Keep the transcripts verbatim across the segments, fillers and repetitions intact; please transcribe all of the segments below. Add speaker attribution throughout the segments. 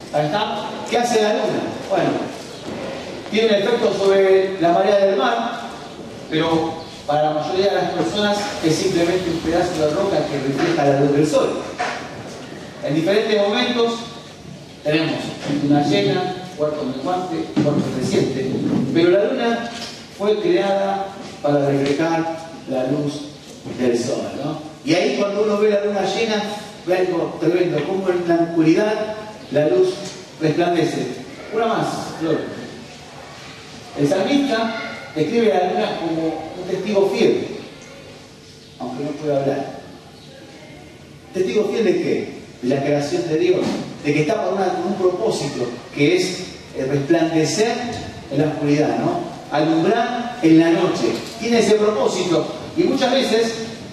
Speaker 1: Ahí está. ¿Qué hace la luna? Bueno, tiene un efecto sobre la marea del mar, pero para la mayoría de las personas es simplemente un pedazo de roca que refleja la luz del sol. En diferentes momentos tenemos luna llena, cuarto menguante, cuarto creciente, pero la luna fue creada para reflejar la luz del sol, ¿no? Y ahí cuando uno ve la luna llena, ve algo tremendo, como en la oscuridad la luz resplandece. Una más, Flor. El salmista describe a la luna como un testigo fiel, aunque no puede hablar. ¿Testigo fiel de qué? De la creación de Dios, de que está para una, un propósito, que es resplandecer en la oscuridad, ¿no? Alumbrar en la noche. Tiene ese propósito. Y muchas veces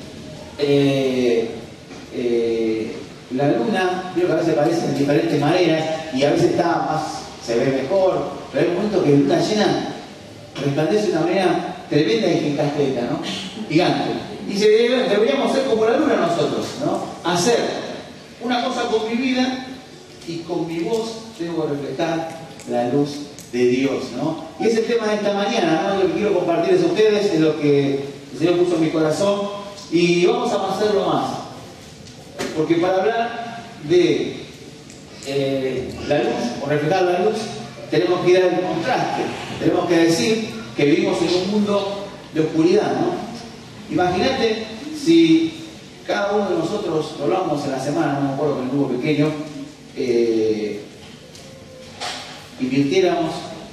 Speaker 1: eh, eh, la luna, creo que a veces aparece de diferentes maneras y a veces está más, se ve mejor, pero hay un momento que la luna llena resplandece de una manera tremenda y gigantesca, ¿no? Gigante. Y se debe, deberíamos ser como la luna nosotros, ¿no? Hacer una cosa con mi vida y con mi voz debo reflejar la luz de Dios, ¿no? Y es el tema de esta mañana, ¿no? Lo que quiero compartirles a ustedes es lo que el Señor puso en mi corazón y vamos a hacerlo más. Porque para hablar de eh, la luz, o reflejar la luz, tenemos que ir al contraste. Tenemos que decir que vivimos en un mundo de oscuridad, ¿no? Imagínate si cada uno de nosotros, lo hablamos en la semana, no me acuerdo, con el grupo pequeño, eh, invirtiéramos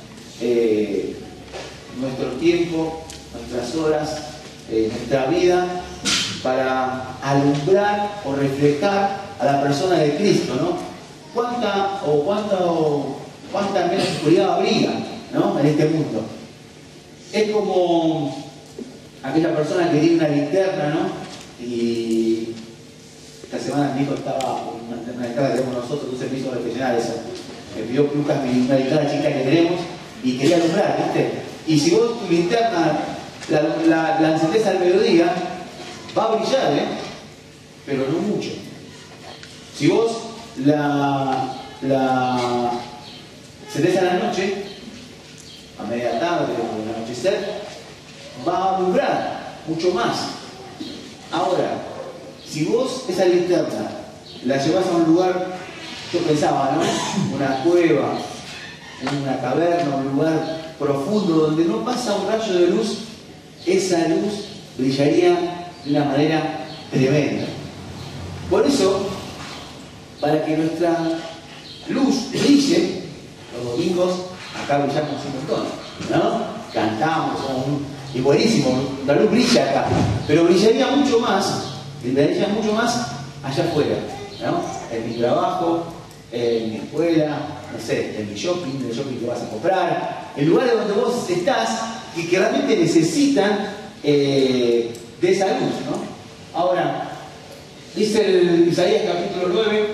Speaker 1: eh, nuestro tiempo, nuestras horas, eh, nuestra vida para alumbrar o reflejar a la persona de Cristo, ¿no? ¿Cuánta o cuánta o cuánta menos oscuridad habría, ¿no? En este mundo? Es como aquella persona que tiene una linterna, ¿no? Y esta semana mi hijo estaba en una entrada que tenemos nosotros, un servicio profesional, eso. Me pidió Lucas una linterna chica que tenemos y quería alumbrar, ¿viste? Y si vos tu linterna la, la, la encendés al mediodía, va a brillar, ¿eh? Pero no mucho. Si vos la, la encendés a la noche, a media tarde o al anochecer, va a alumbrar mucho más. Ahora, si vos esa linterna la llevás a un lugar, yo pensaba, ¿no? Una cueva, una caverna, un lugar profundo donde no pasa un rayo de luz, esa luz brillaría de una manera tremenda. Por eso, para que nuestra luz brille, los domingos acá brillamos un montón, ¿no? Cantamos, somos un, y buenísimo, la luz brilla acá, pero brillaría mucho más, brillaría mucho más allá afuera, ¿no? En mi trabajo, en mi escuela, no sé, en mi shopping, en el shopping que vas a comprar, en lugares donde vos estás y que realmente necesitan eh, de esa luz, ¿no? Ahora, dice el Isaías capítulo nueve,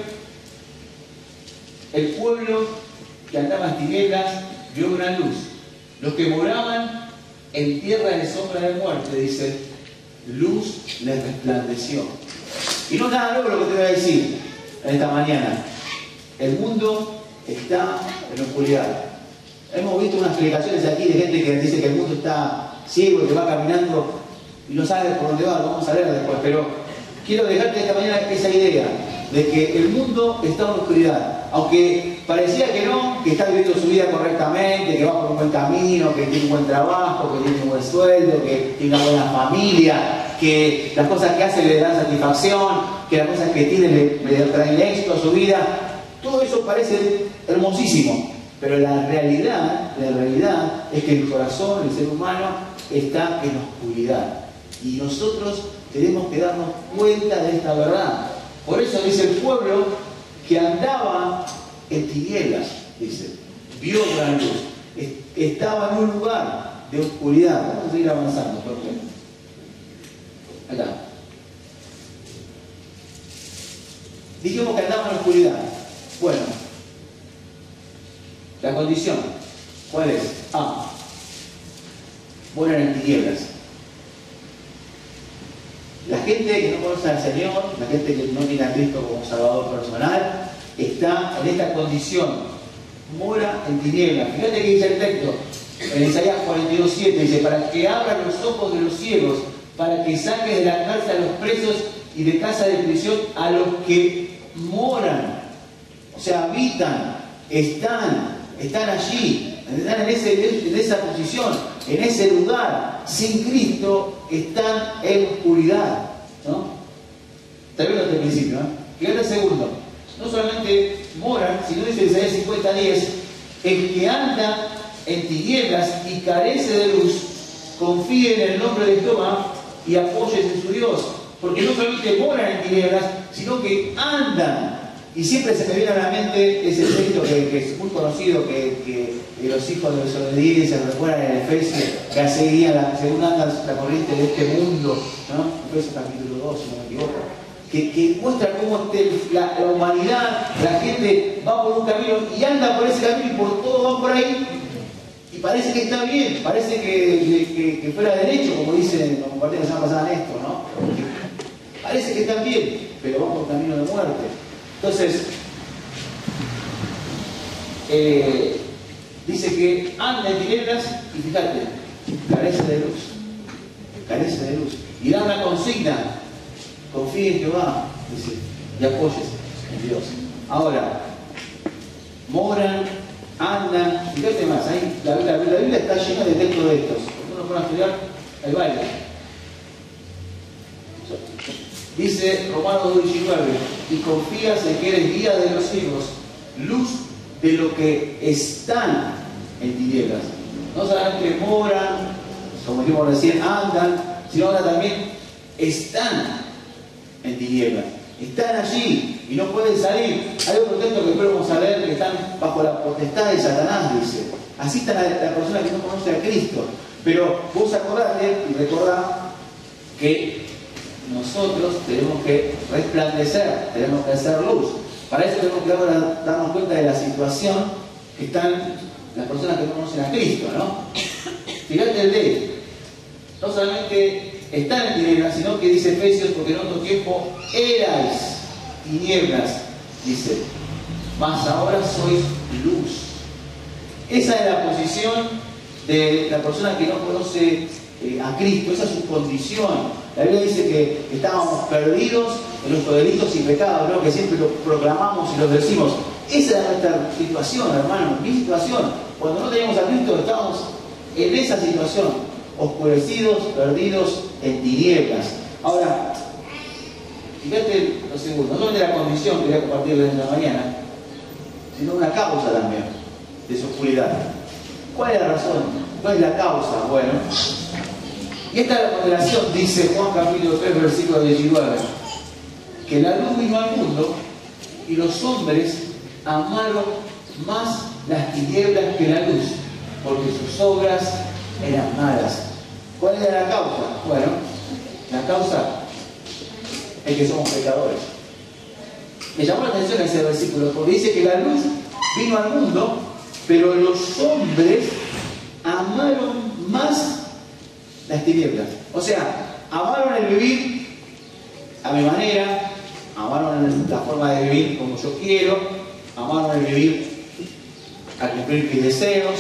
Speaker 1: el pueblo que andaba en tinieblas vio gran luz. Los que moraban en tierra de sombra de muerte, dice, luz les resplandeció. Y no es nada nuevo lo que te voy a decir en esta mañana. El mundo está en oscuridad. Hemos visto unas explicaciones aquí de gente que dice que el mundo está ciego, que va caminando y no sabe por dónde va, lo vamos a ver después, pero quiero dejarte esta mañana esa idea de que el mundo está en oscuridad, aunque parecía que no, que está viviendo su vida correctamente, que va por un buen camino, que tiene un buen trabajo, que tiene un buen sueldo, que tiene una buena familia, que las cosas que hace le dan satisfacción, que las cosas que tiene le, le traen éxito a su vida. Todo eso parece hermosísimo, pero la realidad, la realidad es que el corazón, el ser humano, está en oscuridad. Y nosotros tenemos que darnos cuenta de esta verdad. Por eso dice el pueblo que andaba en tinieblas, dice, vio gran luz, estaba en un lugar de oscuridad. Vamos a seguir avanzando, por favor. Acá. Dijimos que andaba en la oscuridad. Bueno, la condición, ¿cuál es? A. Mueren en tinieblas. La gente que no conoce al Señor, la gente que no tiene a Cristo como Salvador personal, está en esta condición, mora en tinieblas. Fíjate que dice el texto, en Isaías cuarenta y dos, siete, dice, para que abran los ojos de los ciegos, para que saque de la cárcel a los presos y de casa de prisión a los que moran, o sea, habitan, están, están allí, están en, ese, en esa posición, en ese lugar. Sin Cristo están en oscuridad, ¿no? Está bien desde el principio, ¿eh? Fíjate el segundo. No solamente moran, sino dice Isaías cincuenta, diez, el que anda en tinieblas y carece de luz, confíe en el nombre de Jehová y apóyese en su Dios. Porque no solamente moran en tinieblas, sino que andan. Y siempre se me viene a la mente ese texto que, que es muy conocido, que, que, que los hijos de desobediencia recuerdan en Efesios, que seguían la, según anda la corriente de este mundo, ¿no? Efesios capítulo dos, si no me equivoco, que, que muestra cómo este, la, la humanidad, la gente va por un camino y anda por ese camino y por todo va por ahí. Y parece que está bien, parece que, que, que fuera derecho, como dicen, como compartí la semana pasada en esto, ¿no? Que parece que están bien, pero van por camino de muerte. Entonces, eh, dice que anda en tinieblas y fíjate, carece de luz, carece de luz. Y da una consigna, confíe en Jehová, dice, y apóyese en Dios. Ahora, moran, andan, fíjate más, ahí, la, la, la Biblia está llena de textos de estos. Cuando uno pone a estudiar, el baile. Dice Romanos dos, diecinueve, y confías en que eres guía de los ciegos, luz de lo que están en tinieblas. No solamente moran, como dijimos recién, andan, sino ahora también están en tinieblas. Están allí y no pueden salir. Hay otro texto que después vamos a leer que están bajo la potestad de Satanás, dice. Así está la, la persona que no conoce a Cristo. Pero vos acordate y recordá que nosotros tenemos que resplandecer, tenemos que hacer luz. Para eso tenemos que ahora darnos cuenta de la situación que están las personas que no conocen a Cristo, ¿no? Fíjate el de, no solamente están en tinieblas, sino que dice Efesios, porque en otro tiempo erais tinieblas, dice, mas ahora sois luz. Esa es la posición de la persona que no conoce eh, a Cristo, esa es su condición. La Biblia dice que estábamos perdidos en nuestros delitos y pecados, ¿no? Que siempre lo proclamamos y lo decimos. Esa es nuestra situación, hermano, mi situación. Cuando no teníamos a Cristo estábamos en esa situación, oscurecidos, perdidos en tinieblas. Ahora, fíjate lo segundo, no de la condición que voy a compartirles en la mañana, sino una causa también de su oscuridad. ¿Cuál es la razón? ¿Cuál es la causa? Bueno, y esta es la moderación, dice Juan capítulo tres, versículo diecinueve, que la luz vino al mundo y los hombres amaron más las tinieblas que la luz, porque sus obras eran malas. ¿Cuál era la causa? Bueno, la causa es que somos pecadores. Me llamó la atención ese versículo, porque dice que la luz vino al mundo, pero los hombres amaron más las tinieblas. O sea, amaron el vivir a mi manera, amaron la forma de vivir como yo quiero, amaron el vivir a cumplir mis deseos,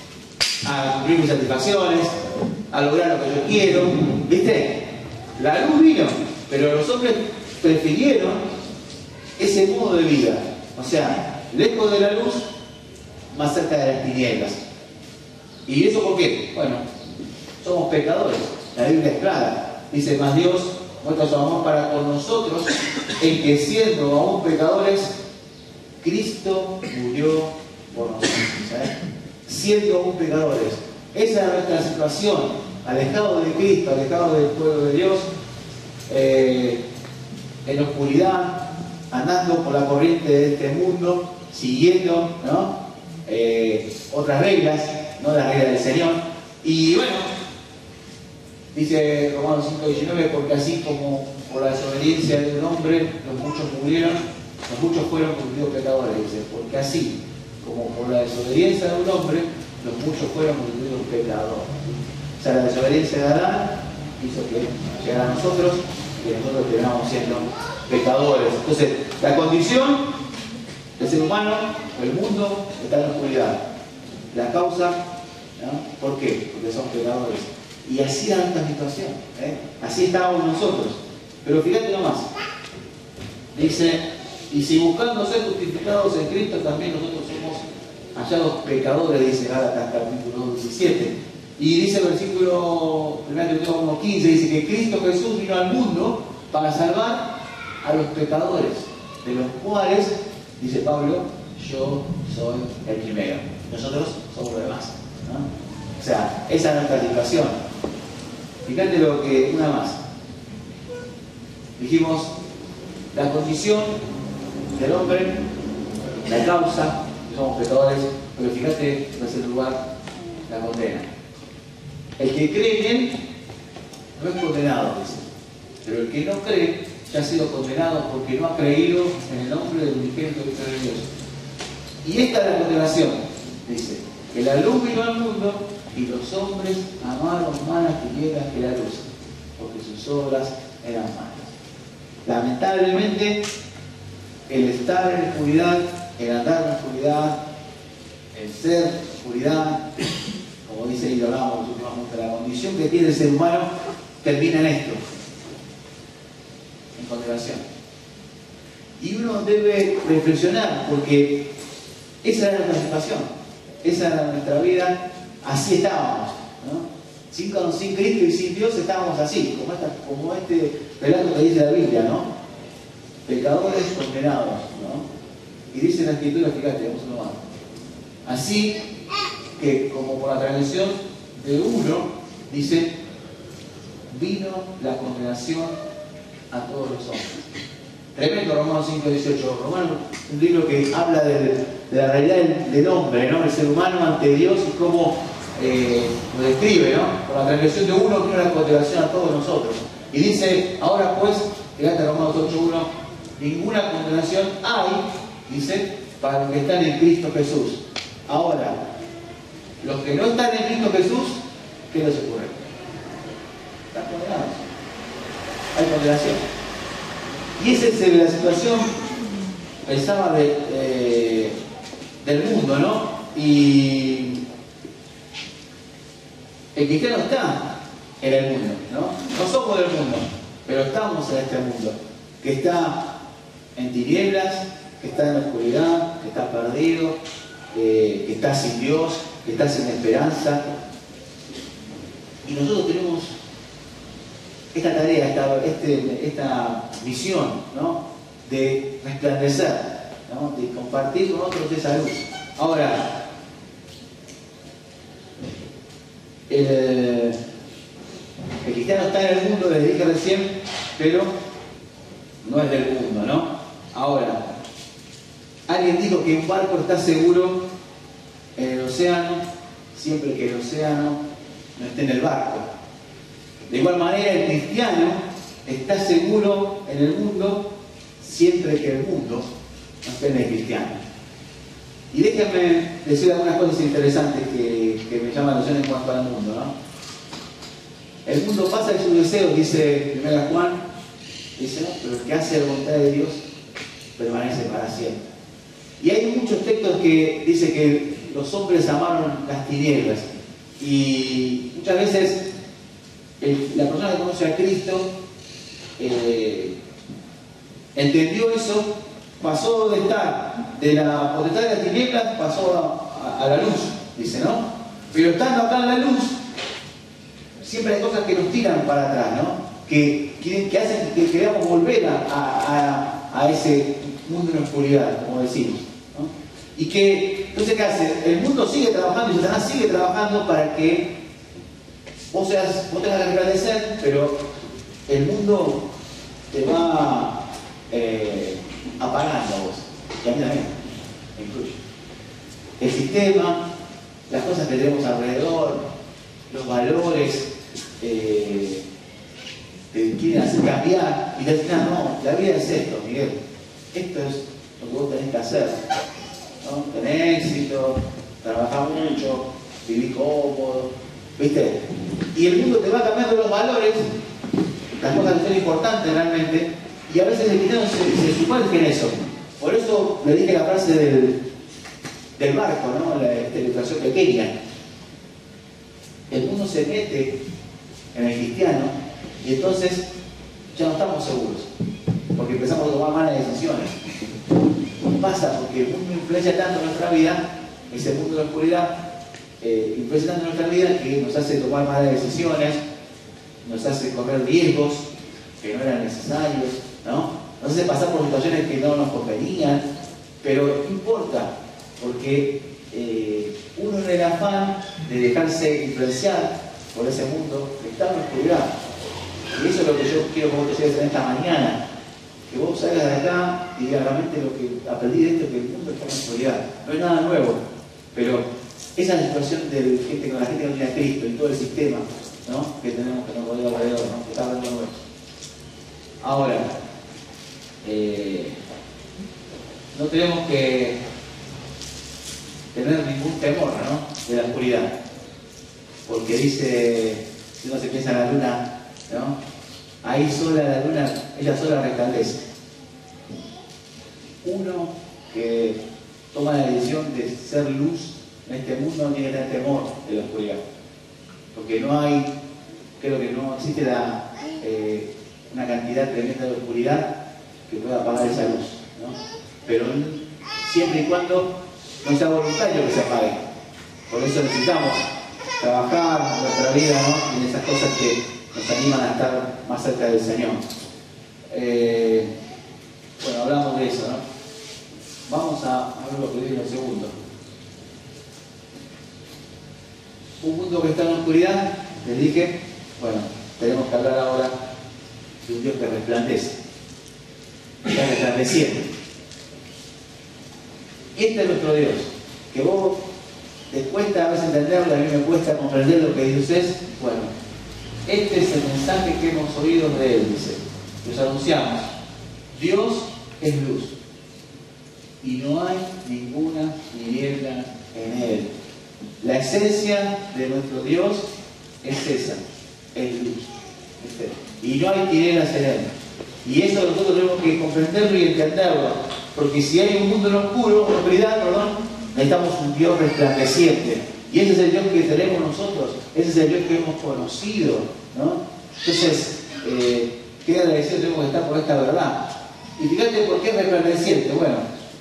Speaker 1: a cumplir mis satisfacciones, a lograr lo que yo quiero. ¿Viste? La luz vino, pero los hombres prefirieron ese modo de vida. O sea, lejos de la luz, más cerca de las tinieblas. ¿Y eso por qué? Bueno, somos pecadores. La Biblia es clara. Dice, más Dios muestra su amor para con nosotros, en que siendo aún pecadores, Cristo murió por nosotros. ¿Sabes? Siendo aún pecadores. Esa es nuestra situación. Alejados de Cristo, alejados del pueblo de Dios, eh, en oscuridad, andando por la corriente de este mundo, siguiendo, ¿no? eh, otras reglas, no las reglas del Señor. Y bueno, dice Romanos cinco, diecinueve, porque así como por la desobediencia de un hombre los muchos murieron, los muchos fueron convertidos pecadores, dice, porque así como por la desobediencia de un hombre los muchos fueron convertidos pecadores. O sea, la desobediencia de Adán hizo que llegara a nosotros y que nosotros terminamos siendo pecadores. Entonces, la condición El ser humano, el mundo, está en la oscuridad. La causa, ¿no? ¿Por qué? Porque somos pecadores. Y así era nuestra situación, ¿eh? Así estábamos nosotros. Pero fíjate nomás. Dice, y si buscando ser justificados en Cristo, también nosotros somos hallados pecadores, dice Gálatas capítulo diecisiete. Y dice el versículo uno quince, dice que Cristo Jesús vino al mundo para salvar a los pecadores, de los cuales, dice Pablo, yo soy el primero. Nosotros somos los demás, ¿no? O sea, esa es nuestra situación. Fíjate lo que, una más. Dijimos, la condición del hombre, la causa, somos pecadores, pero fíjate, en tercer lugar, la condena. El que cree en él no es condenado, dice. Pero el que no cree ya ha sido condenado porque no ha creído en el nombre del unigénito de Dios. Y esta es la condenación, dice, que la luz vino al mundo y los hombres amaron más las tinieblas que la luz, porque sus obras eran malas. Lamentablemente, el estar en la oscuridad, el andar en la oscuridad, el ser oscuridad, como dice y lo hablamos últimamente, la condición que tiene el ser humano termina en esto, en condenación. Y uno debe reflexionar, porque esa era nuestra situación, esa era nuestra vida, así estábamos, ¿no? Sin, sin Cristo y sin Dios estábamos así, como, esta, como este relato que dice la Biblia, ¿no? Pecadores condenados, ¿no? Y dice la Escritura, fíjate, vamos a lo más. Así que, como por la transgresión de uno, dice, vino la condenación a todos los hombres. Tremendo Romanos cinco dieciocho. Romanos, un libro que habla de, de la realidad del, del hombre, ¿no? El ser humano ante Dios y cómo eh, lo describe, ¿no? Por la transgresión de uno vino la condenación a todos nosotros. Y dice, ahora pues, fíjate Romanos ocho uno, ninguna condenación hay, dice, para los que están en Cristo Jesús. Ahora, los que no están en Cristo Jesús, ¿qué les ocurre? Están condenados. Hay condenación. Y esa es la situación, pensaba, de, eh, del mundo, ¿no? Y el cristiano está en el mundo, ¿no? No somos del mundo, pero estamos en este mundo, que está en tinieblas, que está en la oscuridad, que está perdido, eh, que está sin Dios, que está sin esperanza. Y nosotros tenemos esta tarea, esta, este, esta misión, ¿no? De resplandecer, ¿no? De compartir con otros esa luz. Ahora, el, el cristiano está en el mundo, les dije recién, pero no es del mundo, ¿no? Ahora, alguien dijo que un barco está seguro en el océano siempre que el océano no esté en el barco. De igual manera, el cristiano está seguro en el mundo siempre que el mundo no esté en el cristiano. Y déjenme decir algunas cosas interesantes que, que me llaman la atención en cuanto al mundo, ¿no? El mundo pasa de sus deseos, dice primera Juan, dice, ¿no? Pero el que hace la voluntad de Dios permanece para siempre. Y hay muchos textos que dice que los hombres amaron las tinieblas. Y muchas veces el, la persona que conoce a Cristo eh, entendió eso, pasó de estar de la potestad de las tinieblas, pasó a, a, a la luz, dice, ¿no? Pero estando acá en la luz, siempre hay cosas que nos tiran para atrás, ¿no? Que, que, que hacen que queramos volver a, a, a, a ese mundo en oscuridad, como decimos, ¿no? Y que, entonces, ¿qué hace? El mundo sigue trabajando y Satanás sigue trabajando para que vos, seas, vos tengas que agradecer, pero el mundo te va eh, apagando a vos. Y a mí también, me incluye. El sistema, las cosas que tenemos alrededor, los valores, eh, te quieren hacer cambiar y te dicen, no, la vida es esto, Miguel. Esto es lo que vos tenés que hacer, ¿no? Tener éxito, trabajar mucho, vivir cómodo, ¿viste? Y el mundo te va cambiando los valores, las cosas que son importantes realmente, y a veces el cristiano se, se sumerge en eso. Por eso le dije la frase del, del barco, ¿no? La esta ilustración pequeña. El mundo se mete en el cristiano y entonces ya no estamos seguros, porque empezamos a tomar malas decisiones. Pasa porque el mundo influencia tanto en nuestra vida, ese mundo de la oscuridad, eh, influencia tanto en nuestra vida que nos hace tomar malas decisiones, nos hace correr riesgos que no eran necesarios, ¿no? Nos hace pasar por situaciones que no nos convenían, pero no importa, porque eh, uno en el afán de dejarse influenciar por ese mundo está en la oscuridad. Y eso es lo que yo quiero que vos te lleves en esta mañana. Que vos salgas de acá y digas realmente lo que aprendí de esto, que el mundo está en la oscuridad. No es nada nuevo, pero esa situación de gente, con la gente que no tiene a Cristo y todo el sistema, ¿no? Que tenemos que nos rodea alrededor, ¿no? Que está hablando nuevo. Ahora, eh, no tenemos que tener ningún temor, ¿no? De la oscuridad, porque dice, si uno se piensa en la luna, ¿no? Ahí sola la luna, ella sola resplandece. Uno que toma la decisión de ser luz en este mundo no tiene que tener temor de la oscuridad, porque no hay, creo que no existe la, eh, una cantidad tremenda de oscuridad que pueda apagar esa luz, ¿no? Pero siempre y cuando no sea voluntario que se apague. Por eso necesitamos trabajar en nuestra vida, ¿no? En esas cosas que nos animan a estar más cerca del Señor. Eh, bueno, hablamos de eso, ¿no? Vamos a, a ver lo que dice el segundo. Un mundo que está en la oscuridad, les dije, bueno, tenemos que hablar ahora de un Dios que resplandece, que está resplandeciendo. Y este es nuestro Dios, que vos te cuesta a veces entenderlo, a mí me cuesta comprender lo que Dios es. Bueno, este es el mensaje que hemos oído de Él, dice. Los anunciamos. Dios es luz. Y no hay ninguna niebla en Él. La esencia de nuestro Dios es esa. Es luz. Y no hay tinieblas en Él. Y eso nosotros tenemos que comprenderlo y entenderlo. Porque si hay un mundo en oscuro, en oscuridad, perdón, necesitamos un Dios resplandeciente. Y ese es el Dios que tenemos nosotros, ese es el Dios que hemos conocido, ¿no? Entonces, eh, qué agradecido tenemos que estar por esta verdad. Y fíjate por qué es resplandeciente. Bueno,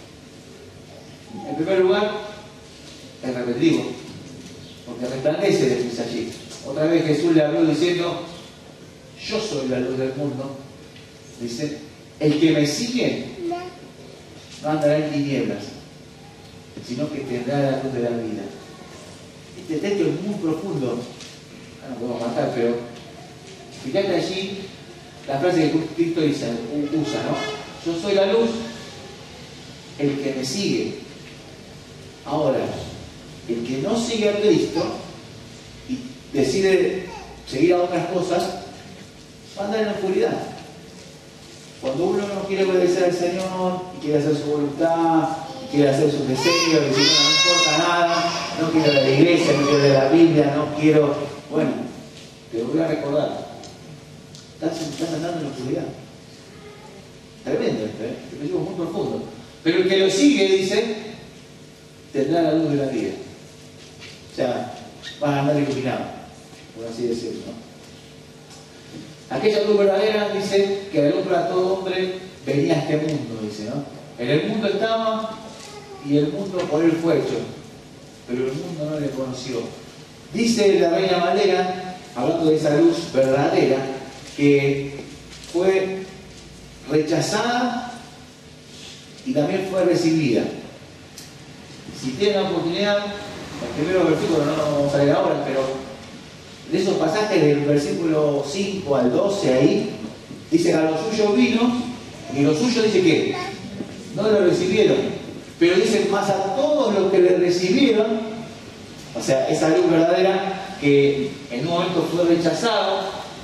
Speaker 1: en primer lugar, es repetitivo, porque resplandece de luz allí. Otra vez Jesús le habló diciendo, yo soy la luz del mundo. Dice, el que me sigue no andará en tinieblas, sino que tendrá la luz de la vida. Este texto es muy profundo, no lo podemos matar, pero fíjate allí la frase que Cristo usa, ¿no? Yo soy la luz, el que me sigue. Ahora, el que no sigue a Cristo y decide seguir a otras cosas, va a andar en la oscuridad. Cuando uno no quiere obedecer al Señor y quiere hacer su voluntad, quiere hacer sus deseos, y dice, no, no importa nada, no quiero ir a la iglesia, no quiero leer la Biblia, no quiero... Bueno, te lo voy a recordar. Estás, estás andando en la oscuridad. Tremendo esto, ¿eh? Te digo muy profundo. Pero el que lo sigue, dice, tendrá la luz de la vida. O sea, vas a andar iluminado, por así decirlo, ¿no? Aquella luz verdadera, dice, que alumbra a todo hombre, venía a este mundo, dice, ¿no? En el mundo estaba y el mundo por él fue hecho, pero el mundo no le conoció. Dice la Reina Valera, hablando de esa luz verdadera, que fue rechazada y también fue recibida. Si tienen la oportunidad, el primero versículo no lo vamos a leer ahora, pero de esos pasajes del versículo cinco al doce ahí, dice que a lo suyo vino, y lo suyo dice que no lo recibieron, pero dice más a todos los que le recibieron, o sea, esa luz verdadera que en un momento fue rechazado,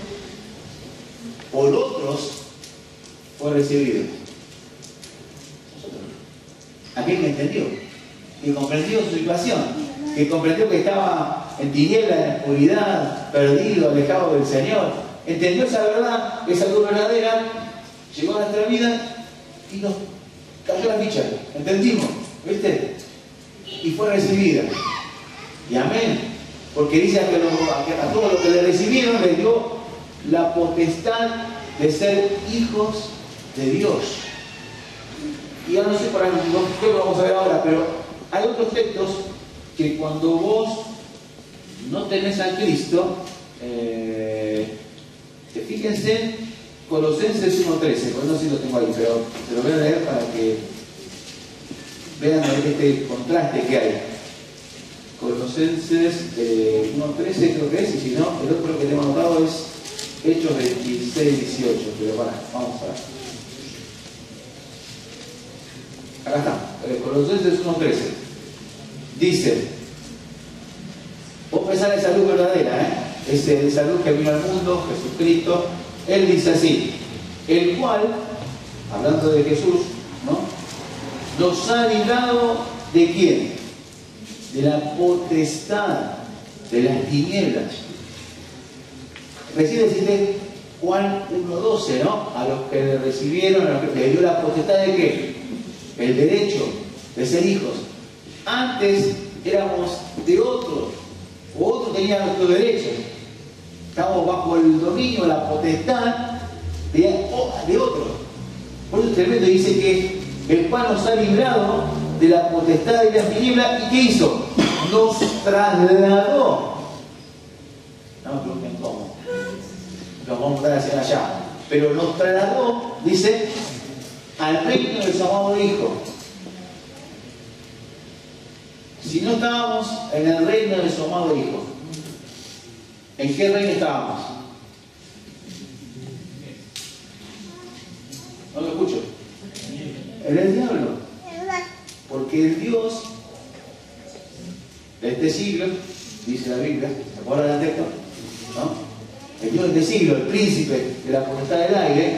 Speaker 1: por otros fue recibido. Aquel que entendió, que comprendió su situación, que comprendió que estaba en tinieblas, en oscuridad, perdido, alejado del Señor, entendió esa verdad, esa luz verdadera, llegó a nuestra vida y nos cayó cayó la ficha, entendimos, ¿viste? Y fue recibida. Y amén. Porque dice a, que lo, a, que a todos los que le recibieron les dio la potestad de ser hijos de Dios. Y ya no sé para qué lo vamos a ver ahora, pero hay otros textos que cuando vos no tenés a Cristo, eh, fíjense, Colosenses uno trece, pues no sé si lo tengo ahí, pero se lo voy a leer para que vean este contraste que hay. Colosenses eh, uno trece creo que es, y si no, el otro que tengo anotado es Hechos veintiséis dieciocho, pero para, vamos a ver. Acá está, eh, Colosenses uno trece. Dice, vos pensás en esa luz verdadera, ¿eh? Es esa luz que vino al mundo, Jesucristo. Él dice así, el cual, hablando de Jesús, ¿no?, nos ha librado ¿de quién? De la potestad de las tinieblas. Recién deciste Juan uno doce, ¿no? A los que le recibieron, a los que le dio la potestad de qué? El derecho de ser hijos. Antes éramos de otros, o otros tenían nuestros derechos. Estamos bajo el dominio, la potestad de, de otros. Por eso es tremendo, dice que el cual nos ha librado de la potestad de las tinieblas. ¿Y qué hizo? Nos trasladó. No me pregunten cómo. Nos vamos a dar hacia allá. Pero nos trasladó, dice, al reino de su amado Hijo. Si no estábamos en el reino de su amado Hijo, ¿en qué reino estábamos? No lo escucho. En el diablo. Porque el Dios de este siglo, dice la Biblia, ¿se acuerdan del texto? ¿No? El Dios de este siglo, el príncipe de la potestad del aire,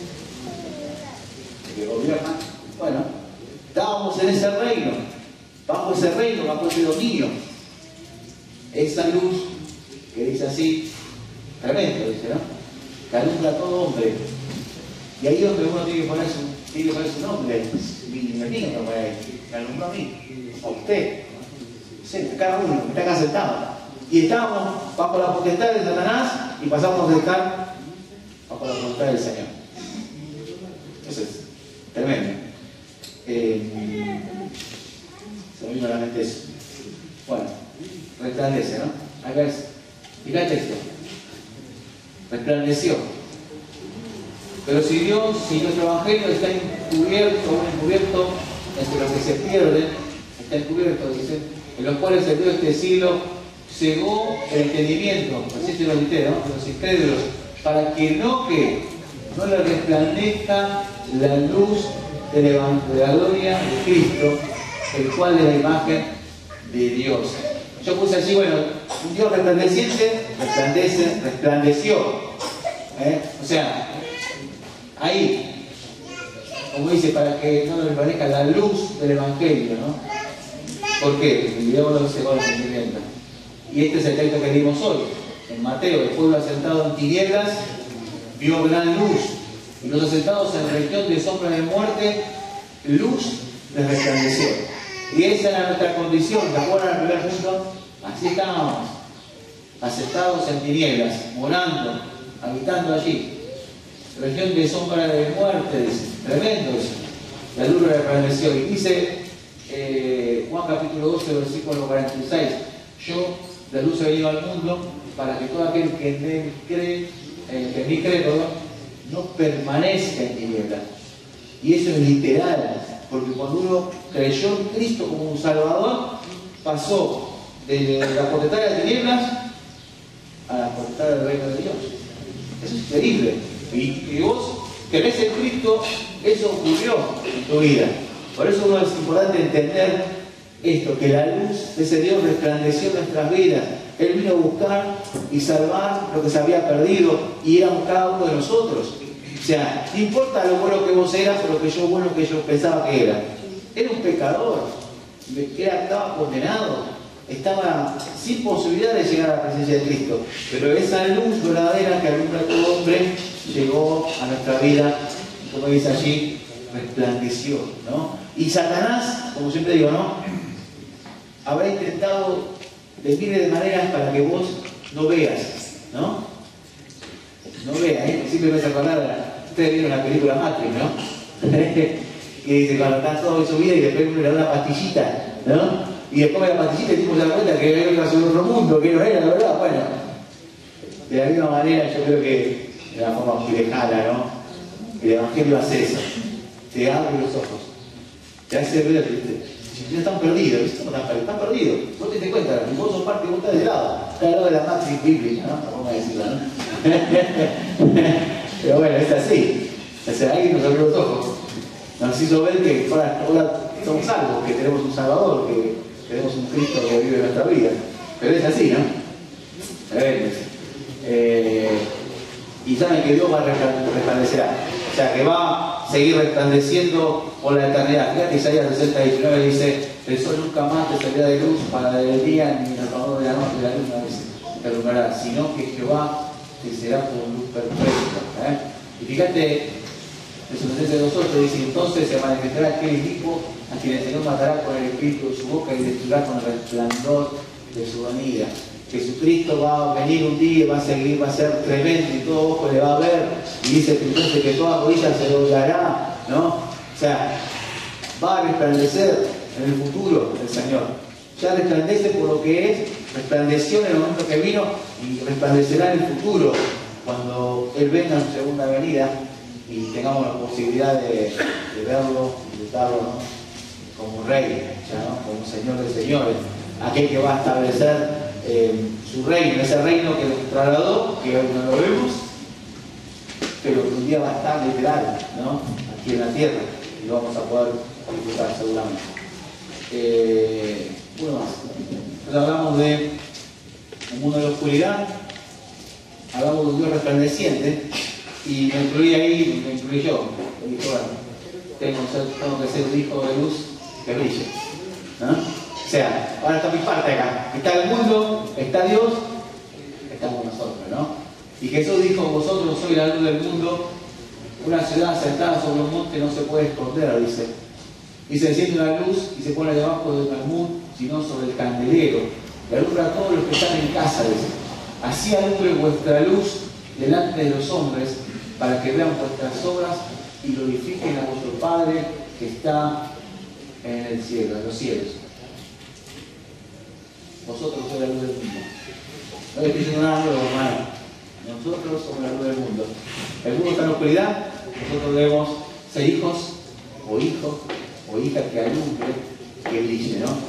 Speaker 1: que gobierna, bueno, estábamos en ese reino, bajo ese reino, bajo ese dominio. Esa luz que dice así, tremendo, dice, ¿no? Que alumbra a todo hombre. Y ahí es donde uno tiene que poner su, tiene que poner su nombre. Mi niño no puede ahí. Me alumbró a mí, a usted. Sí, a cada uno, que está acá sentado. Y estábamos bajo la potestad de Satanás y pasamos a estar bajo la potestad del Señor. Eso es tremendo. Eh, se me vino a la mente eso. Bueno, resplandece, ¿no? Acá es. Mirá el texto. Resplandeció. Pero si Dios, si nuestro evangelio está encubierto o encubierto entre los que se pierden, está encubierto, dice, en los cuales el Dios de este siglo cegó el entendimiento, así se lo dije, ¿no?, de los incrédulos, para que no que no le resplandezca la luz de la, de la gloria de Cristo, el cual es la imagen de Dios. Yo puse así, bueno, un Dios resplandeciente, resplandece, resplandeció. ¿Eh? O sea, ahí, como dice, para que no nos resplandezca la luz del Evangelio, ¿no? ¿Por qué? Porque el diablo no se va al entendimiento. Y este es el texto que dimos hoy. En Mateo, el pueblo asentado en tinieblas vio gran luz. Y los asentados en región de sombra de muerte, luz les resplandeció. Y esa era nuestra condición. ¿Te acuerdan del primer punto? Así estábamos, asentados en tinieblas, morando, habitando allí. Región de sombra de muerte, dice. Tremendo eso. La luz le resplandeció. Y dice eh, Juan capítulo doce, versículo cuarenta y seis. Yo, la luz he venido al mundo para que todo aquel que en mí cree, eh, que en mí cree, perdón, no permanezca en tinieblas. Y eso es literal, porque cuando uno creyó en Cristo como un Salvador, pasó de la potestad de las tinieblas a la potestad del reino de Dios. Eso es terrible. Y, y vos crees en Cristo, eso ocurrió en tu vida. Por eso uno es importante entender esto, que la luz de ese Dios resplandeció en nuestras vidas. Él vino a buscar y salvar lo que se había perdido, y éramos cada uno de nosotros. O sea, no importa lo bueno que vos eras o lo que yo bueno que yo pensaba que era. Era un pecador, era, estaba condenado, estaba sin posibilidad de llegar a la presencia de Cristo. Pero esa luz verdadera que alumbra a todo hombre llegó a nuestra vida, como dice allí, resplandeció, ¿no? Y Satanás, como siempre digo, ¿no? Habrá intentado de miles de maneras para que vos no veas, ¿no? No veas, ¿eh? Siempre me hace acordar, ustedes vieron la película Matrix, ¿no? Que dice, cuando están todos en su vida y después uno le da una pastillita, ¿no? Y después de la pastillita el tipo se da cuenta que iba a ser otro mundo, que no era, la verdad, bueno. De la misma manera, yo creo que de la forma muy lejana, ¿no? El Evangelio hace eso, te abre los ojos, te hace ver, ¿viste? Ya están perdidos, ¿viste? Están perdidos, están perdidos. Vos te das cuenta, vos sos parte, vos estás de lado, estás al lado de la Matrix bíblica, ¿no? Vamos a decirlo, ¿no? Pero bueno, es así. O sea, alguien nos abrió los ojos. Nos hizo ver que ahora, ahora somos salvos, que tenemos un Salvador, que tenemos un Cristo que vive en nuestra vida. Pero es así, ¿no? Eh, y saben que Dios va a resplandecer. O sea, que va a seguir resplandeciendo por la eternidad. Fíjate, Isaías sesenta, diecinueve dice: el sol nunca más te servirá de luz para el día, ni el calor de la noche, la luna te alumbrará, sino que Jehová te será por luz perfecta. ¿eh? Y fíjate, Tesalonicenses dos ocho dice: entonces se manifestará aquel hijo a quien el Señor matará con el espíritu de su boca y destruirá con el resplandor de su venida. Jesucristo va a venir un día, va a seguir, va a ser tremendo y todo ojo le va a ver. Y dice entonces que toda rodilla se doblará, ¿no? O sea, va a resplandecer en el futuro el Señor. Ya resplandece por lo que es, resplandeció en el momento que vino y resplandecerá en el futuro cuando Él venga en su segunda venida y tengamos la posibilidad de, de verlo, disfrutarlo, ¿no? Como Rey, ya, ¿no? Como Señor de señores, aquel que va a establecer Eh, su reino, ese reino que nos trasladó, que hoy no lo vemos, pero que un día va a estar literal, ¿no? Aquí en la tierra, y lo vamos a poder disfrutar seguramente. Eh, uno más. Entonces hablamos de un mundo de la oscuridad, hablamos de un Dios resplandeciente, y me incluí ahí, me incluí yo. Me dije, bueno, tengo, tengo que ser un hijo de luz que brille, ¿no? O sea, ahora está mi parte acá. Está el mundo, está Dios, estamos nosotros, ¿no? Y Jesús dijo: vosotros sois la luz del mundo. Una ciudad asentada sobre un monte no se puede esconder, dice. Y se enciende una luz y se pone debajo de un almud, sino sobre el candelero. Y alumbra a todos los que están en casa, dice. Así alumbre vuestra luz delante de los hombres, para que vean vuestras obras y glorifiquen a vuestro Padre que está en el cielo, en los cielos. Vosotros sois la luz del mundo. No estoy diciendo nada nuevo, hermano. Nosotros somos la luz del mundo. El mundo está en la oscuridad, nosotros debemos ser hijos o hijos o hijas que alumbre, que brille, ¿no?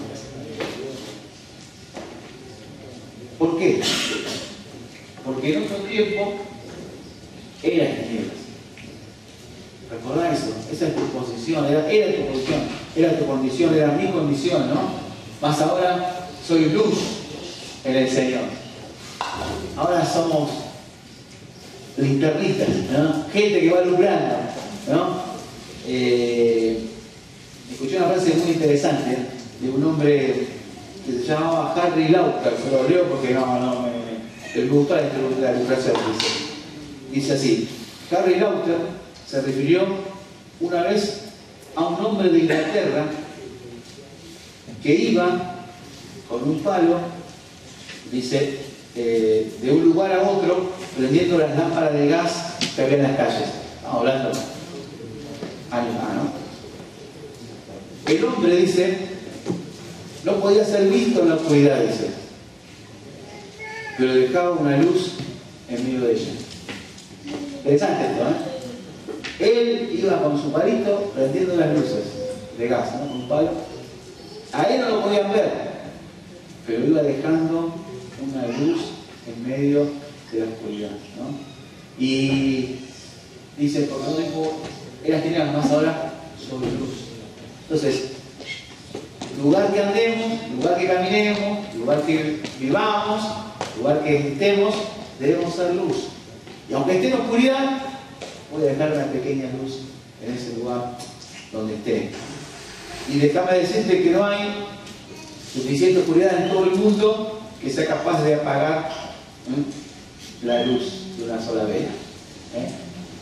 Speaker 1: ¿Por qué? Porque en otro tiempo eran tinieblas. Recordá eso, esa es tu posición, era, era tu posición, era tu condición, era mi condición, ¿no? Más ahora soy luz en el Señor. Ahora somos linternistas, ¿no? Gente que va alumbrando, ¿no? Eh, escuché una frase muy interesante de un hombre que se llamaba Harry Lauter, se lo leo porque no, no, me, me gusta la ilustración, dice. Dice así: Harry Lauter se refirió una vez a un hombre de Inglaterra que iba con un palo, dice, eh, de un lugar a otro, prendiendo las lámparas de gas que había en las calles. Estamos hablando años más, ¿no? El hombre, dice, no podía ser visto en la oscuridad, dice, pero dejaba una luz en medio de ella. Interesante esto, ¿eh? Él iba con su palito prendiendo las luces de gas, ¿no? Con un palo. A él no lo podían ver, pero iba dejando una luz en medio de la oscuridad, ¿no? Y dice, por lo tanto, eras tinieblas, más ahora sobre luz. Entonces, lugar que andemos, lugar que caminemos, lugar que vivamos, lugar que estemos, debemos ser luz. Y aunque esté en oscuridad, voy a dejar una pequeña luz en ese lugar donde esté. Y déjame decirte que no hay suficiente oscuridad en todo el mundo que sea capaz de apagar ¿eh? la luz de una sola vela. ¿eh?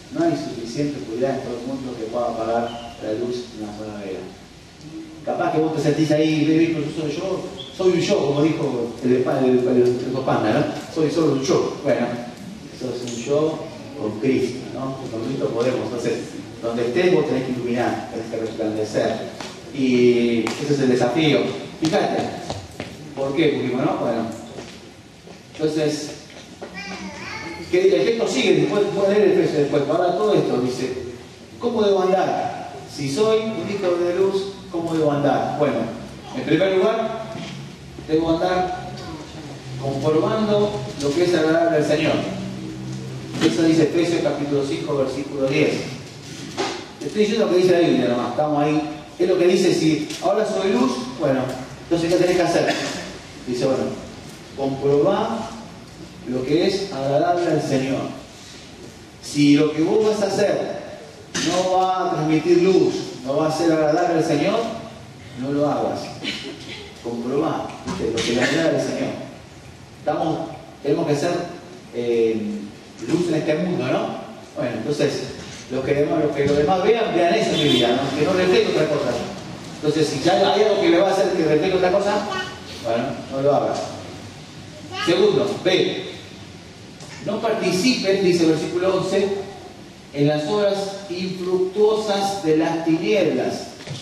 Speaker 1: no hay suficiente oscuridad en todo el mundo que pueda apagar la luz de una sola vela. Capaz que vos te sentís ahí, pero soy yo, soy un yo, como dijo el, el, el, el, el panda, ¿no? Soy solo un yo. Bueno, sos un yo con Cristo, ¿no? Con Cristo podemos. Entonces, donde estés vos tenés que iluminar, tenés que resplandecer. Y ese es el desafío. Fíjate, ¿por qué? Porque, bueno, bueno. Entonces, que el texto sigue, después puede leer el texto después, para todo esto, dice, ¿cómo debo andar? Si soy un hijo de luz, ¿cómo debo andar? Bueno, en primer lugar, debo andar comprobando lo que es agradable al Señor. Eso dice Efesios capítulo cinco, versículo diez. Estoy diciendo lo que dice la Biblia nomás, estamos ahí. Es lo que dice, si ahora soy luz, bueno, entonces ¿qué tenés que hacer? Dice, bueno, comprobar lo que es agradable al Señor. Si lo que vos vas a hacer no va a transmitir luz, no va a ser agradable al Señor, no lo hagas. Comprobá, ¿viste? Lo que le agrada al Señor. Estamos, tenemos que ser eh, luz en este mundo, ¿no? Bueno, entonces, los que, los que los demás vean, vean eso en mi vida, ¿no? Que no refleje otra cosa. Entonces, si ya hay algo que le va a hacer que refleje otra cosa, bueno, no lo hagas. Segundo, B. No participen, dice el versículo once, en las obras infructuosas de las tinieblas.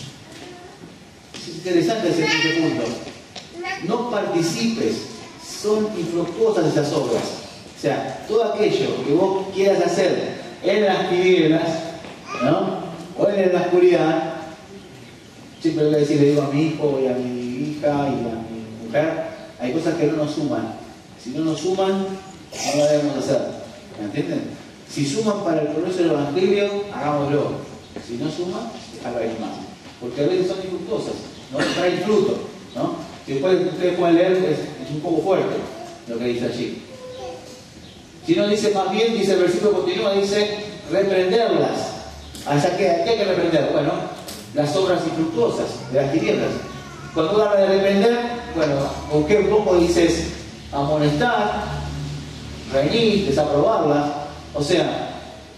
Speaker 1: Es interesante ese, ese punto. No participes, son infructuosas esas obras. O sea, todo aquello que vos quieras hacer en las tinieblas, ¿no? O en la oscuridad, siempre le voy a decir, le digo a mi hijo y a mi hija y a mi mujer, hay cosas que no nos suman. Si no nos suman, no lo debemos hacer. ¿Me entienden? Si suman para el progreso del Evangelio, hagámoslo. Si no suman, déjalo ahí más. Porque a veces son infructuosas, no traen fruto, ¿no? Si después ustedes pueden leer, es, es un poco fuerte lo que dice allí. Si no dice más bien, dice el versículo continúa, dice reprenderlas. ¿Hasta qué? ¿Qué hay que reprender? Bueno, las obras infructuosas de las tinieblas. Cuando habla de reprender, bueno, ¿con qué poco dices amonestar, reñir, desaprobarla? O sea,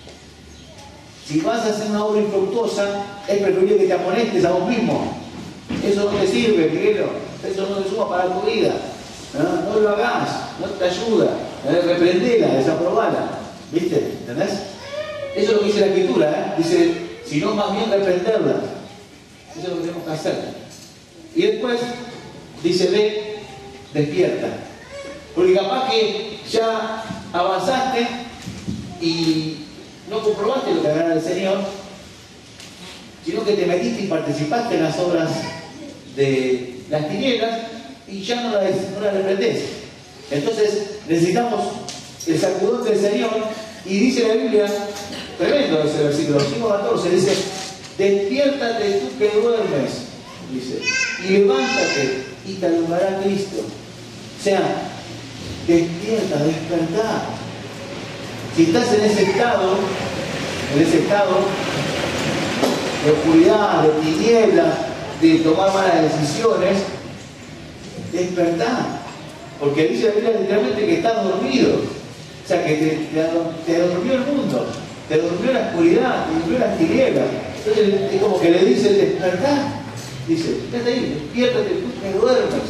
Speaker 1: si vas a hacer una obra infructuosa, es preferible que te amonestes a vos mismo. Eso no te sirve, Miguelo. Eso no te suma para tu vida. No, no lo hagas, no te ayuda. Reprendela, desaprobala. ¿Viste? ¿Entendés? Eso es lo que dice la Escritura, ¿eh? Dice, si no, más bien reprenderla. Eso es lo que tenemos que hacer. Y después, dice, ve, despierta. Porque capaz que ya avanzaste y no comprobaste lo que agrada al Señor, sino que te metiste y participaste en las obras de las tinieblas y ya no las no la reprendés. Entonces necesitamos el sacudón del Señor, y dice la Biblia, tremendo ese versículo, cinco catorce, dice, despiértate tú que duermes, dice, y levántate y te alumbrará Cristo. O sea, despierta, despertá. Si estás en ese estado, en ese estado de oscuridad, de tinieblas, de tomar malas decisiones, despertá. Porque dice la Biblia literalmente que estás dormido. O sea, que te, te, te durmió el mundo, te durmió la oscuridad, te durmió las tinieblas. Entonces es como que le dice, despertá. Dice, quédate ahí, despiértate tú que duermes.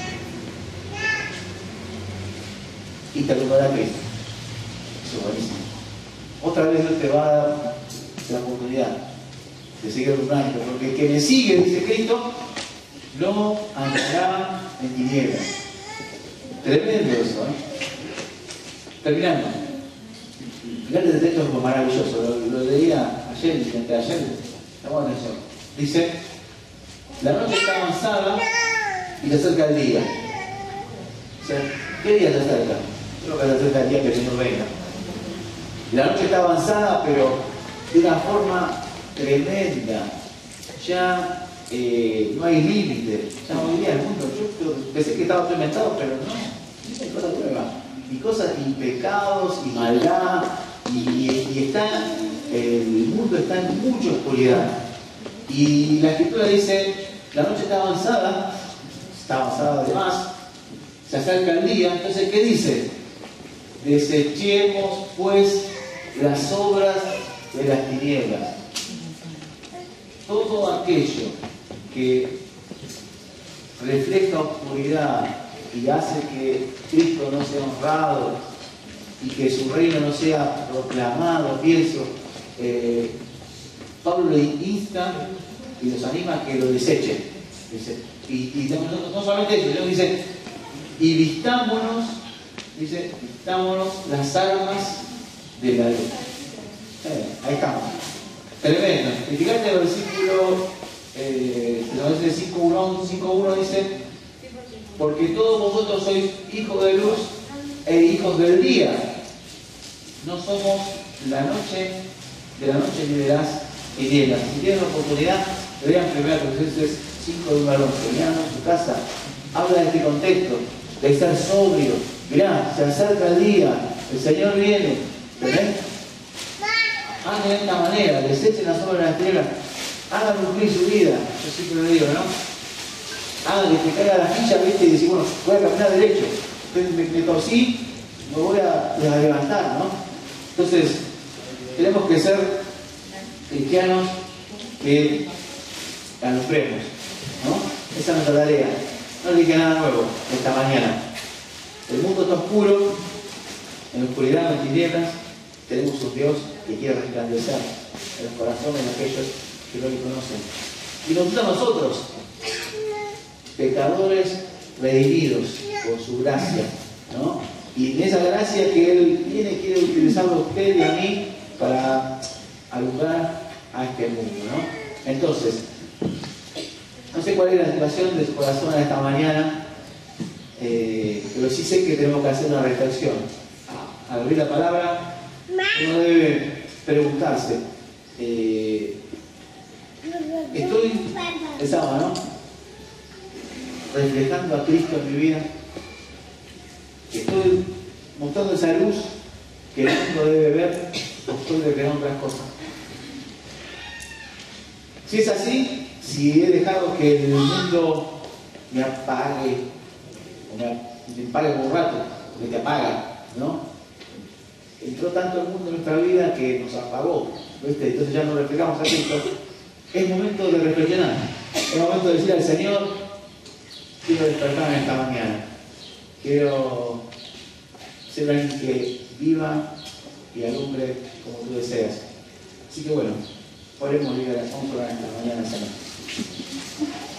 Speaker 1: Y te alumbrará Cristo. Eso es buenísimo. Otra vez Dios te va a dar la oportunidad de seguir alumbrando, porque el que me sigue, dice Cristo, no andará en tinieblas. Tremendo eso, ¿eh? Terminando. Fíjate, este texto es maravilloso, lo, lo leía ayer y entre ayer, llamó la atención. Dice, la noche está avanzada y se acerca el día. O sea, ¿qué día se acerca? Creo que se acerca el día que el Señor venga. La noche está avanzada, pero de una forma tremenda. Ya eh, no hay límite. Ya hoy día el mundo, yo pensé que estaba tormentado, pero no. Hay cosas nuevas. Y cosas, y pecados, y maldad, y, y, y está, el mundo está en mucha oscuridad. Y la Escritura dice, la noche está avanzada, está avanzada además, se acerca el día. Entonces, ¿qué dice? Desechemos pues las obras de las tinieblas. Todo aquello que refleja oscuridad y hace que Cristo no sea honrado y que su reino no sea proclamado, pienso, eh, Pablo le insta y los anima a que lo desechen. Dice, y, y no, no solamente eso, sino dice, y vistámonos, dice, vistámonos las armas de la luz. Eh, ahí estamos. Tremendo. Y fíjate el versículo eh, cinco uno dice, porque todos vosotros sois hijos de luz e hijos del día. No somos la noche de la noche ni de las tinieblas. Si tienen la oportunidad, lean primero Colosenses cinco de uno al once. Lean en su casa. Habla de este contexto, de estar sobrio. Mirá, se acerca el día, el Señor viene. ¿Ven? Hagan de esta manera, desechen las obras de las tinieblas, hagan cumplir su vida. Yo siempre lo digo, ¿no? Hagan que te caiga la ficha, ¿viste? Y decir, bueno, voy a caminar derecho. Me, me torcí, me voy a, a levantar, ¿no? Entonces, tenemos que ser cristianos que alumbremos, ¿no? Esa es nuestra tarea. No le dije nada nuevo esta mañana. El mundo está oscuro, en la oscuridad, en tinieblas. Tenemos un Dios que quiere resplandecer en los corazones de aquellos que no le conocen. Y nos gusta a nosotros, pecadores redimidos por su gracia, ¿no? Y en esa gracia que Él tiene, quiere utilizarlo a usted y a mí para alumbrar a este mundo, ¿no? Entonces, no sé cuál es la situación de su corazón esta mañana, eh, pero sí sé que tenemos que hacer una reflexión. Al abrir la palabra, uno debe preguntarse, eh, estoy, el sábado, ¿no? reflejando a Cristo en mi vida, estoy mostrando esa luz que el mundo debe ver, o estoy reflejando otras cosas. Si es así, si he dejado que el mundo me apague, o me, me apague por un rato, que te apaga, ¿no? Entró tanto el mundo en nuestra vida que nos apagó, ¿viste? Entonces ya no reflejamos a Cristo. Es momento de reflexionar, es momento de decir al Señor, quiero despertarme esta mañana, quiero ser alguien que viva y alumbre como tú deseas. Así que bueno, oremos, vamos a orar esta mañana, Señor.